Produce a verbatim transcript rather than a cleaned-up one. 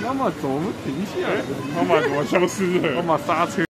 妈妈怎么停下来？ 妈妈怎么消失了？ 妈妈刹车。